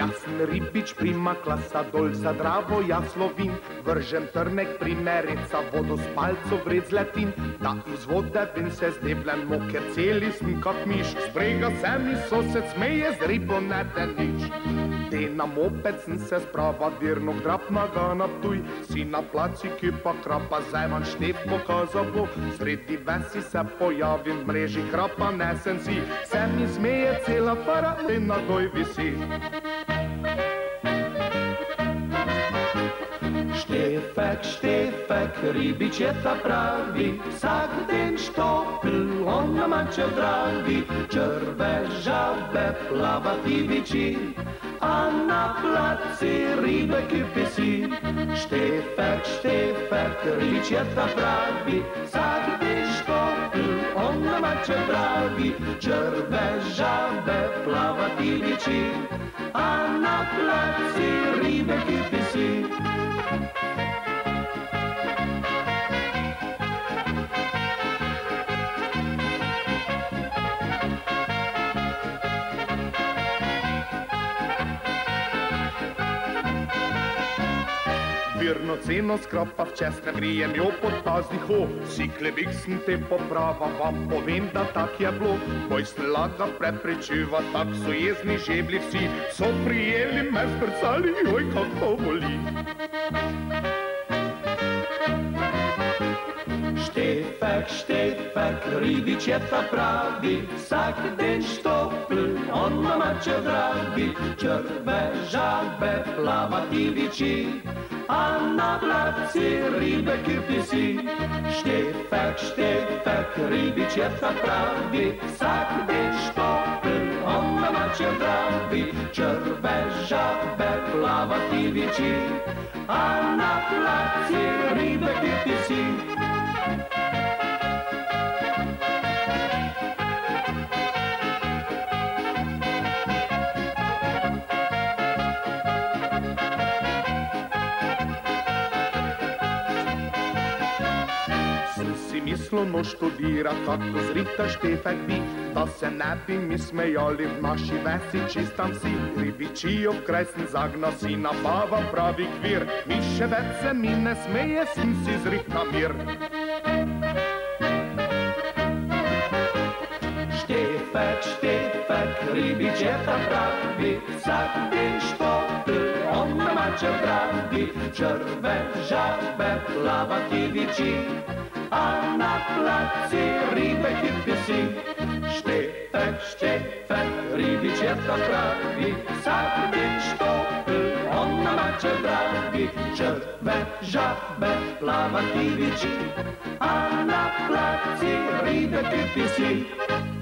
Jasen ribič, prima klasa, dolca, dravo, jaslovin, vržem trnek, primereca, vodo s palco vred zletin, da iz vode vin se zdebljen moker, celi sem kak miš, sprega se mi sosed smeje, z ribo ne te nič. Te na moped sem se sprava, dirno drapna ga na Ptuj, si na placi kipa krapa, zajman štep pokazal bo, sredi vesi se pojavim, v mreži krapa nesen si, se mi smeje cela para, te na goj visi. Štefek, Štefek, ribič je ta pravi, vsak den štopl, on na manče dravi, črve, žabe, plavati viči, a na placi ribe kipi si. Štefek, Štefek, ribič je ta pravi, vsak den štopl, on na manče dravi, črve, žabe, plavati viči, a na placi ribe kipi si. Virno ceno skrapa v česne grijem jo pod paznih o, si klebik sem te poprava, vam povem, da tak je bilo. Boj slaga prepričiva, tak so jezni žebli vsi, so prijeli me zbrcali, oj, kako boli. Štefek, Štefek, ribič je ta pravi, vsak den štopl, on na manče dravi, črve, žabe, plavati viči, a na placi ribe kipi si. Štefek, Štefek, ribič je ta pravi, vsak den štopl, on na manče dravi, črve, žabe, plavati viči, a na placi ribe kipi si. Mislno študira, kako zrita Štefek bi, da se ne bi mi smejali v naši vesi čistam si. Ribičijo v kraj sem zagna, si nabava pravi kvir, mi še več se mi ne smeje, sem si zrihta mir. Štefek, Štefek, ribič je ta pravi, vsak den štopl, on na manče dravi, črve, žabe, plavati viči, a na placi ribe kipi si. Štefek, Štefek, ribič je ta pravi, vsak den štopl, on na manče dravi, črve, žabe, plavati viči, a na placi ribe kipi si.